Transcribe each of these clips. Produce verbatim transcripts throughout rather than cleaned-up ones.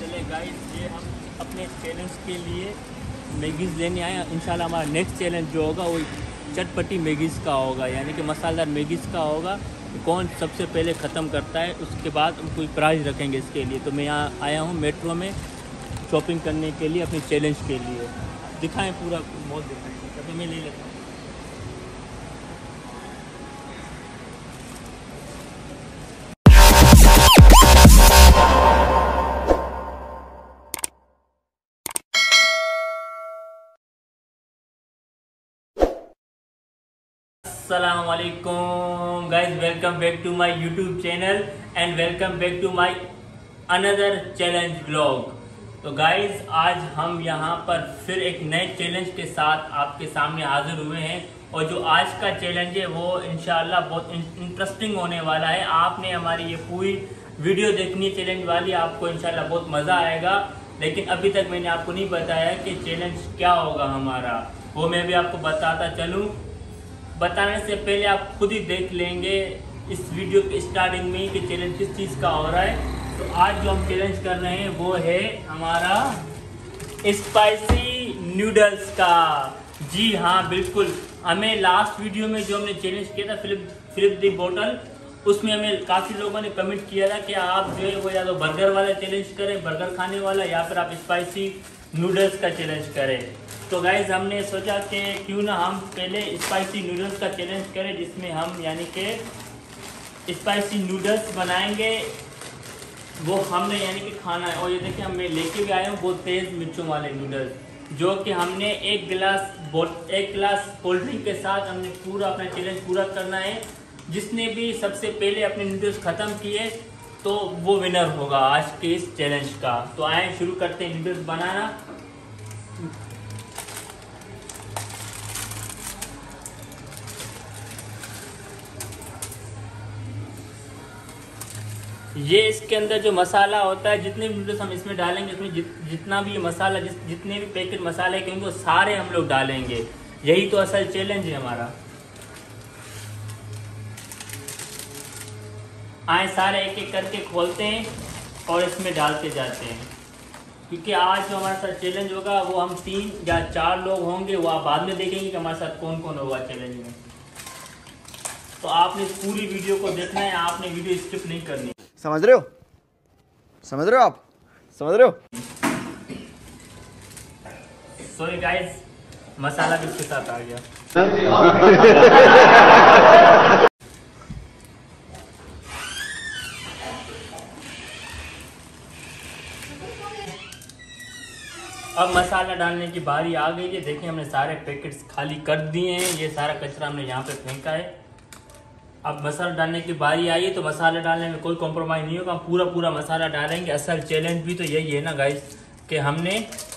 चले गाइस, ये हम अपने चैलेंज के लिए मैगीज़ लेने आए हैं। इंशाल्लाह हमारा नेक्स्ट चैलेंज जो होगा वो चटपटी मैगीज़ का होगा, यानी कि मसालेदार मैगीज़ का होगा। कौन सबसे पहले ख़त्म करता है, उसके बाद हम कोई प्राइज़ रखेंगे इसके लिए। तो मैं यहाँ आया हूँ मेट्रो में शॉपिंग करने के लिए अपने चैलेंज के लिए। दिखाएँ पूरा मॉल दिखाएँ, तभी मैं ले लेता हूँ। Assalamualaikum guys, welcome back to my YouTube channel and welcome back to my another challenge vlog। तो गाइज आज हम यहाँ पर फिर एक नए चैलेंज के साथ आपके सामने हाजिर हुए हैं, और जो आज का चैलेंज है वो इंशाल्लाह बहुत इंटरेस्टिंग होने वाला है। आपने हमारी ये पूरी वीडियो देखनी है चैलेंज वाली, आपको इंशाल्लाह बहुत मज़ा आएगा। लेकिन अभी तक मैंने आपको नहीं बताया कि चैलेंज क्या होगा हमारा, वो मैं भी आपको बताता चलूँ। बताने से पहले आप खुद ही देख लेंगे इस वीडियो के स्टार्टिंग में ही कि चैलेंज किस चीज़ का हो रहा है। तो आज जो हम चैलेंज कर रहे हैं वो है हमारा स्पाइसी नूडल्स का। जी हाँ, बिल्कुल। हमें लास्ट वीडियो में जो हमने चैलेंज किया था फिलिप फिलिप दी बोतल, उसमें हमें काफ़ी लोगों ने कमेंट किया था कि आप जो है वो या तो बर्गर वाला चैलेंज करें, बर्गर खाने वाला, या फिर आप स्पाइसी नूडल्स का चैलेंज करें। तो गाइज हमने सोचा कि क्यों ना हम पहले स्पाइसी नूडल्स का चैलेंज करें, जिसमें हम यानी कि स्पाइसी नूडल्स बनाएंगे। वो हमने यानी कि खाना है। और ये देखिए हम मैं लेके भी आया हूँ बहुत तेज़ मिर्चों वाले नूडल्स, जो कि हमने एक गिलास एक गिलास कोल्ड ड्रिंक के साथ हमने पूरा अपना चैलेंज पूरा करना है। जिसने भी सबसे पहले अपने नूडल्स ख़त्म किए तो वो विनर होगा आज के इस चैलेंज का। तो आए शुरू करते हैं नूडल्स बनाना। ये इसके अंदर जो मसाला होता है, जितने भी नूडल्स हम इसमें डालेंगे, इसमें जित, जितना भी ये मसाला जिस जितने भी पैकेट मसाले के वो सारे हम लोग डालेंगे। यही तो असल चैलेंज है हमारा। आए सारे एक एक करके खोलते हैं और इसमें डालते जाते हैं, क्योंकि आज जो हमारे साथ चैलेंज होगा वो हम तीन या चार लोग होंगे। वो आप बाद में देखेंगे कि हमारे साथ कौन कौन होगा चैलेंज में। तो आपने पूरी वीडियो को देखना है, आपने वीडियो स्किप नहीं करनी। समझ रहे हो समझ रहे हो आप समझ रहे हो सॉरी गाइस, मसाला भी इसके साथ आ गया। अब मसाला डालने की बारी आ गई है। देखिए हमने सारे पैकेट्स खाली कर दिए हैं, ये सारा कचरा हमने यहाँ पे फेंका है। अब मसाला डालने की बारी आई है, तो मसाला डालने में कोई कॉम्प्रोमाइज़ नहीं होगा, हम पूरा पूरा मसाला डालेंगे। असल चैलेंज भी तो यही है ना गाइस, कि हमने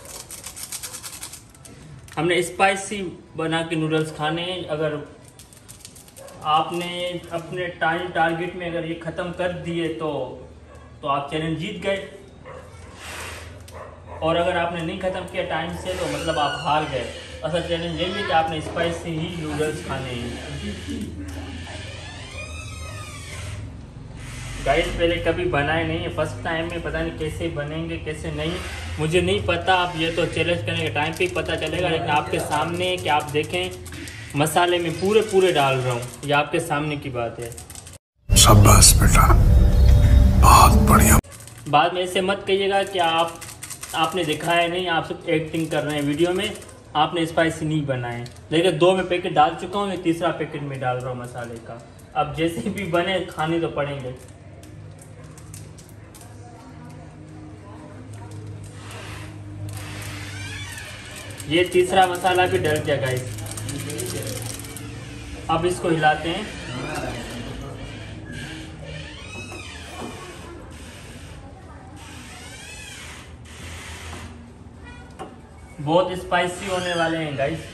हमने स्पाइसी बना के नूडल्स खाने हैं। अगर आपने अपने टाइम टारगेट में अगर ये ख़त्म कर दिए तो तो आप चैलेंज जीत गए, और अगर आपने नहीं ख़त्म किया टाइम से तो मतलब आप हार गए। असल चैलेंज यही है कि आपने स्पाइसी ही नूडल्स खाने हैं। गाइस पहले कभी बनाए नहीं है, फर्स्ट टाइम में, पता नहीं कैसे बनेंगे कैसे नहीं, मुझे नहीं पता। आप ये तो चैलेंज करने के टाइम पे ही पता चलेगा। लेकिन आपके सामने कि आप देखें मसाले में पूरे पूरे डाल रहा हूँ, ये आपके सामने की बात है। शाबाश बेटा, बहुत बढ़िया। बाद में ऐसे मत कहिएगा कि आप आपने दिखाया नहीं, आप सिर्फ एक्टिंग कर रहे हैं वीडियो में, आपने स्पाइसी नहीं बनाए। लेकिन दो में पैकेट डाल चुका हूँ, तीसरा पैकेट में डाल रहा हूँ मसाले का। अब जैसे भी बने खाने तो पड़ेंगे। ये तीसरा मसाला भी डल गया गाइस। अब इसको हिलाते हैं। बहुत स्पाइसी होने वाले हैं गाइस।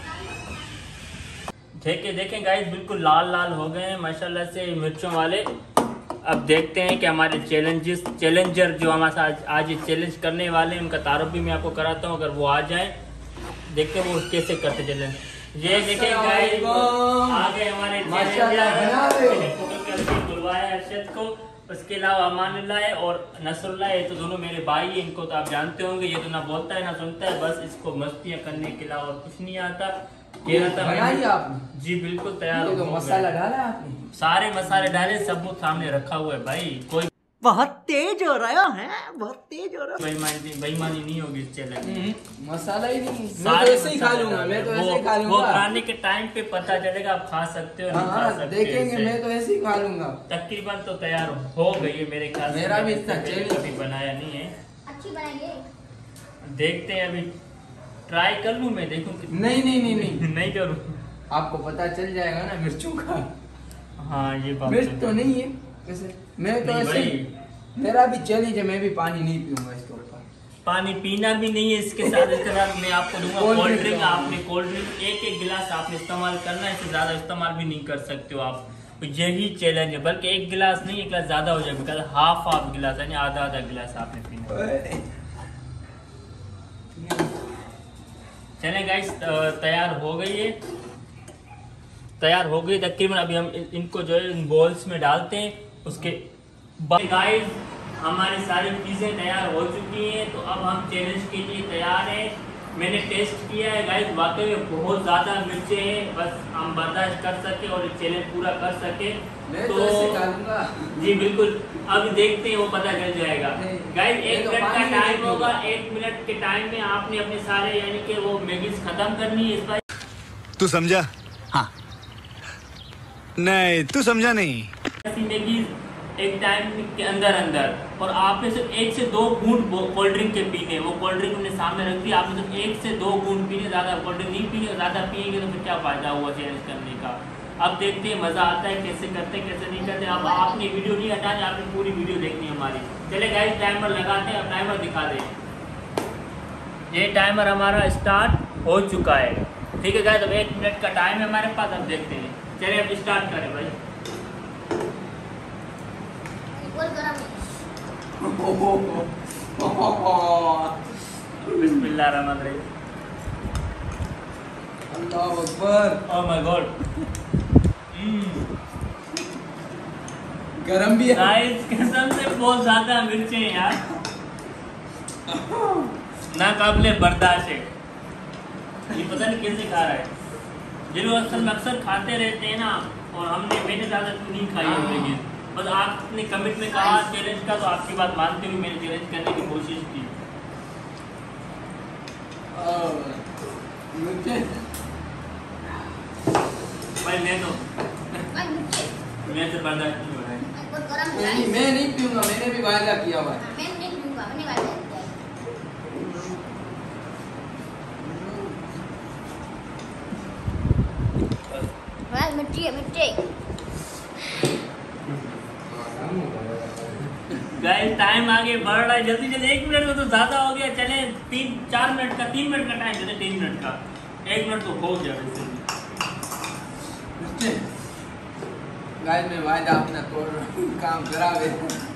देखें देखें गाइस, बिल्कुल लाल लाल हो गए हैं माशाल्लाह से मिर्चों वाले। अब देखते हैं कि हमारे चैलेंजेस चैलेंजर जो हमारे साथ आज ये चैलेंज करने वाले हैं, उनका तारुफ भी मैं आपको कराता हूँ। अगर वो आ जाए, देखते हैं वो कैसे करते चैलेंज। ये देखें गाइस, आ गए हमारे चैलेंजर। बुलवाया अर्शद को, उसके अलावा अमानुल्लाह है और नसरुल्लाह है, तो दोनों मेरे भाई हैं। इनको तो आप जानते होंगे, ये तो ना बोलता है ना सुनता है, बस इसको मस्तियाँ करने के अलावा कुछ नहीं आता। कह रहा था बनाई आपने? जी बिल्कुल तैयार। ये तो मसाला डाला आपने? सारे मसाले डाले, सब वो सामने रखा हुआ है भाई। कोई बहुत तेज हो रहा है, बहुत तेज हो रहा है। बेईमानी बेईमानी नहीं होगी इस चैनल में। मसाला ही नहीं, मैं तो सारे ऐसे ही खा मसाले लूंगा, मैं तो वो- ऐसे ही खा वो लूंगा। खाने के टाइम पे पता चलेगा, आप खा सकते हो नहीं खा हाँ सकते। देखेंगे, इसे। मैं तो ऐसे ही खा लूंगा। तकरीबन तो तैयार हो गई है मेरे ख्याल से। मेरा भी मैंने इतना इससे चैलेंज- पहले कभी बनाया नहीं है। अच्छी बनाएंगे। देखते हैं, अभी ट्राई कर लूं मैं, देखूं कितनी- नहीं नहीं नहीं नहीं नहीं करूं। आपको पता चल जाएगा ना मिर्चों का। हाँ ये बात मिर्च तो तो है। नहीं है वैसे, मैं तो नहीं ऐसे ही, भाई। मेरा भी चैलेंज है, मैं भी पानी नहीं पीऊंगा इसके ऊपर। पानी पीना भी नहीं है इसके साथ। इसके साथ मैं आपको दूंगा कोल्ड कोल्ड ड्रिंक। ड्रिंक। आपने कोल्ड ड्रिंक एक एक गिलास आपने इस्तेमाल करना है, इससे ज्यादा इस्तेमाल भी नहीं कर सकते हो आप। तो यही चैलेंज है, बल्कि एक गिलास नहीं, एक गिलास ज्यादा हो जाएगा। हाफ हाफ गिलास यानी आधा आधा गिलास आपने पीना है। चले गाइस, तैयार हो गई है, तैयार हो गई तकरीबन। अभी हम इन- इनको जो है इन बॉल्स में डालते हैं। उसके बाद गाइस हमारी सारी चीजें तैयार हो चुकी हैं, तो अब हम चैलेंज के लिए तैयार हैं। मैंने टेस्ट किया है गाइस, वाकई में बहुत ज्यादा मिर्चें हैं, बस हम बर्दाश्त कर सके और चैलेंज पूरा कर सके। मैं तो ऐसे खा लूंगा। जी बिल्कुल, अब देखते हैं, वो पता चल जाएगा। नहीं, गाइस मैं एक तो मिनट का पानी नहीं टाइम पीऊंगा। होगा, एक मिनट के टाइम में आपने अपने सारे यानी कि वो मैगीज खत्म करनी है। इस बार तू समझा? हाँ। नहीं तू समझा नहीं। ऐसी मैगीज एक टाइम के अंदर अंदर, और आपने सिर्फ एक से दो बूंद कोल्ड ड्रिंक के पीने। वो कोल्ड ड्रिंक हमने सामने रख दी, आपने सिर्फ एक से दो बूंद पीने, ज्यादा कोल्ड ड्रिंक नहीं पीने। ज्यादा पिएंगे तो फिर क्या फायदा हुआ चैलेंज करने का। अब देखते हैं मजा आता है, कैसे करते हैं कैसे नहीं करते। अब आपने वीडियो नहीं हटानी, आपने पूरी वीडियो देखनी है हमारी। चले गाइस टाइमर लगाते हैं, अब टाइमर दिखा दें। ये टाइमर हमारा स्टार्ट हो चुका है, ठीक है गाइस। अब एक मिनट का टाइम है हमारे पास, अब देखते हैं। चलिए अब स्टार्ट करें भाई। बोल गरम है। बिस्मिल्लाहिर्रहमानिर्रहीम। अल्लाह अकबर। Oh my god. गरम भी है। गाइस कसम से बहुत ज्यादा मिर्चें हैं यार, ना काबिले बर्दाश्त है। ये पता नहीं कैसे खा रहा है। जो लोग अक्सर में अक्सर खाते रहते हैं ना, और हमने मैंने ज्यादा नहीं खाई है लेकिन बस आपने कमिट में कहा चैलेंज का, तो आपकी बात मानते हुए मैंने चैलेंज करने की कोशिश की। मुझे भाई मैं तो मैं मुझे मैं तो बर्दाश्त नहीं हो रहा है। मैं बहुत गरम नहीं, है। मैं नहीं पीऊंगा, मैंने भी वायदा किया हुआ है। मैं नहीं पीऊंगा, मैंने वाला है। मैं मिट्टी है मिट्टी। गाइस टाइम आगे बढ़ रहा है, जल्दी जल्दी। एक मिनट में तो ज्यादा हो गया। चले तीन चार मिनट का, तीन मिनट का टाइम देते, तीन मिनट का। एक मिनट तो हो गया वैसे भी। गाइस मैं वायदा अपना तोड़ रहा हूँ, काम करावे।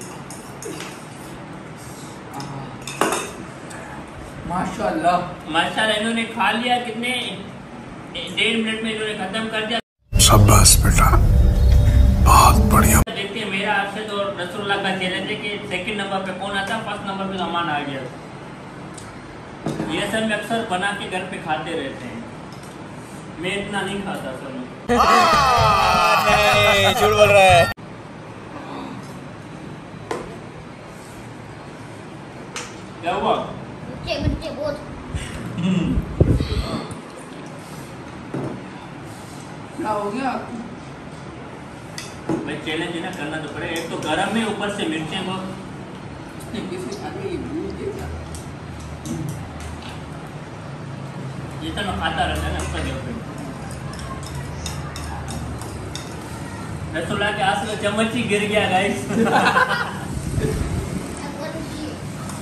माशाल्लाह माशाल्लाह इन्होंने खा लिया। कितने डेढ़ मिनट में इन्होंने खत्म कर दिया। शाबाश बेटा, बहुत बढ़िया। देखते हैं मेरा अरशद और रसूलुल्लाह का चैलेंज है कि सेकंड नंबर पे कौन आता है। फर्स्ट नंबर पे अमान आ गया। ये सब में अक्सर बना के घर पे खाते रहते हैं, मैं इतना नहीं खाता सब में। नहीं झूठ बोल रहा है। क्या हुआ? मिट्टी मिट्टी बहुत। क्या हो गया? भाई चैलेंज है ना, करना तो पड़ेगा। एक तो गर्म है, ऊपर से मिर्चें बहुत। किसी आगे ये भूल गया। ये तो मैं खाता रहता है ना उसका जब पे। रसूलुल्लाह के हाथ में चम्मच ही गिर गया गाइस। मैं बहुत मिट्टी है।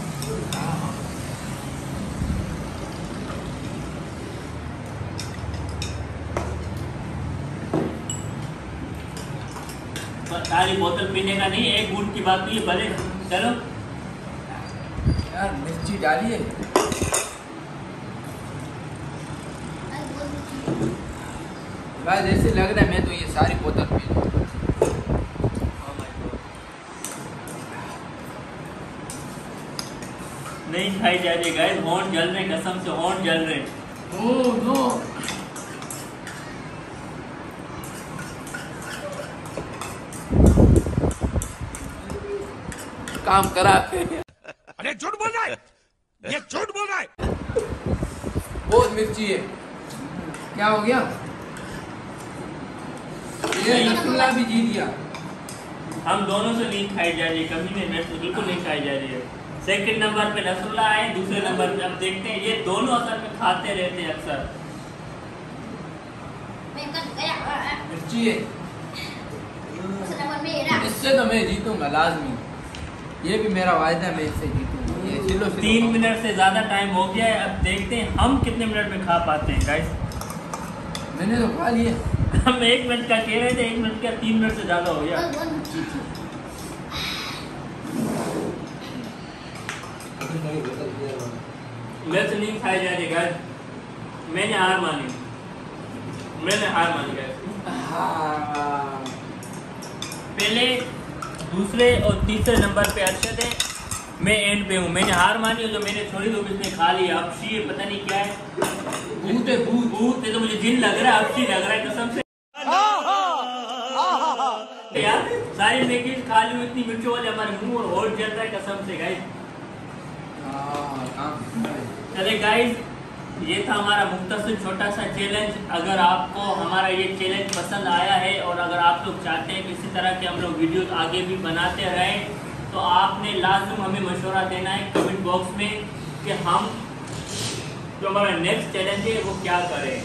सारी बोतल पीने का नहीं, एक बूंद की बात नहीं है भले। चलो यार मिर्ची डालिए। मैं बहुत मिट्टी है। गाइस ऐसे लग रहा है मैं तो ये सारी बोतल पी लूं। नहीं खाई जा रही गाइस, होंठ जल रहे, कसम से होंठ जल रहे। Oh no. काम करा। अरे झूठ बोल रहा है, ये झूठ बोल रहा है। बहुत मिर्ची है। क्या हो गया? ये रसगुल्ला भी जीत गया। हम दोनों से नहीं खाई जा रही है, कभी नहीं, मिर्च बिल्कुल नहीं खाई जा रही है। सेकंड नंबर पे रसगुल्ला है, दूसरे नंबर पे अब देखते हैं, ये दोनों असल में खाते रहते हैं अक्सर। मैं कर गया। मिर्ची है। उस नंबर मेरा। इससे तो मैं जीतूंगा लाजमी। ये भी मेरा वायदा है, मैं इससे जीतूंगा। ये सिलो सिलो तीन मिनट से ज्यादा टाइम हो गया है, अब देखते हैं हम कितने मिनट में खा पाते हैं गाइस। मैंने तो खा लिए। हम एक मिनट का कह रहे थे, एक मिनट का तीन मिनट से ज्यादा हो गया। बहुत बहुत मिर्ची थी। मिर्च नहीं खाई जा रही गाइस, मैंने हार मानी, मैंने हार मानी गाइस। हाँ। पहले, दूसरे और तीसरे नंबर पे अरशद है, मैं एंड पे हूँ। मैंने हार मानी, जो मैंने थोड़ी तो इसने खा लिया। अब शी पता नहीं क्या है, भूत है भूत। भूत है तो मुझे जिन लग रहा है, अब शी लग रहा है कसम से। यार सारी मैगीज खा ली, इतनी मिर्चों वाले हमारे मुंह और होठ जल रहा है कसम से गाइस। चले गाइस, ये था हमारा मुख्तसर छोटा सा चैलेंज। अगर आपको हमारा ये चैलेंज पसंद आया है और अगर आप लोग चाहते हैं कि इसी तरह के हम लोग वीडियोस आगे भी बनाते रहें, तो आपने लाजम हमें मशवरा देना है कमेंट बॉक्स में कि हम जो हमारा नेक्स्ट चैलेंज है वो क्या करें,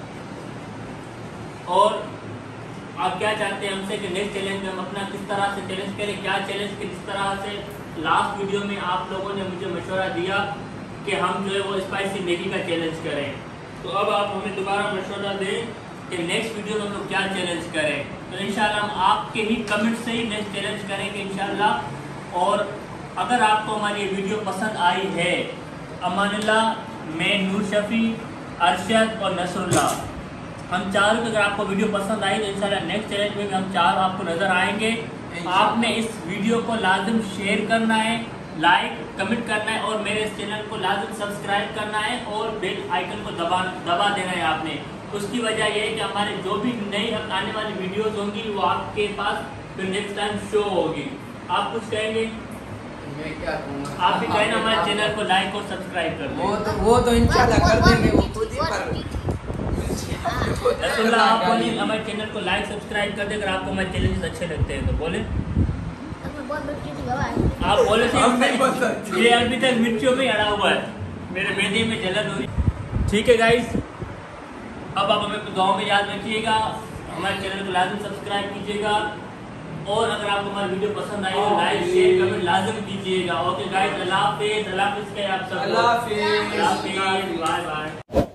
और आप क्या चाहते हैं हमसे कि नेक्स्ट चैलेंज में हम अपना किस तरह से चैलेंज करें, क्या चैलेंज के जिस तरह से लास्ट वीडियो में आप लोगों ने मुझे मशवरा दिया कि हम जो है वो स्पाइसी मैगी का चैलेंज करें। तो अब आप हमें दोबारा मशवरा दें कि नेक्स्ट वीडियो में हम लोग क्या चैलेंज करें। तो इंशाल्लाह हम आपके ही कमेंट से ही नेक्स्ट चैलेंज करेंगे इंशाल्लाह। और अगर आपको हमारी ये वीडियो पसंद आई है, अमानुल्लाह, मैं, नूर शफी, अरशद और नसरुल्लाह, हम चारों की अगर आपको वीडियो पसंद आई तो इंशाल्लाह नेक्स्ट चैलेंज में भी हम चार आपको नज़र आएंगे। आपने इस वीडियो को लाजिम शेयर करना है, लाइक कमेंट करना है और मेरे इस चैनल को लाजिम सब्सक्राइब करना है और बेल आइकन को दबा दबा देना है आपने। उसकी वजह यह है कि हमारे जो भी नई आने वाली वीडियोस होंगी वो आपके पास फिर नेक्स्ट टाइम शो होगी। आप कुछ कहेंगे? मैं क्या कहूँगा? आप भी कहें ना हमारे चैनल को लाइक और सब्सक्राइब कर वो दें। तो वो तो इंशाल्लाह कर देंगे, वो खुद ही कर। रसूलुल्लाह, आप बोले हमारे चैनल को लाइक सब्सक्राइब कर दे अगर आपको हमारे चैलेंजेस अच्छे लगते हैं तो बोले। बहुत मिर्ची थी बाबा। आप बोले थे हम नहीं बोल सकते। ये अभी तक मिर्चियों में अड़ा हुआ है, मेरे बेटे में जलन हो रही। ठीक है गाइस, अब आप हमें दुआओं में याद रखिएगा, हमारे चैनल को लाजिम सब्सक्राइब कीजिएगा और अगर आपको हमारी वीडियो पसंद आई तो लाइक शेयर कमेंट लाजिम कीजिएगा। ओके गाइस, अल्लाह हाफिज़। अल्लाह हाफिज़। आप सब अल्लाह हाफिज़। अल्लाह हाफिज़। Bye bye.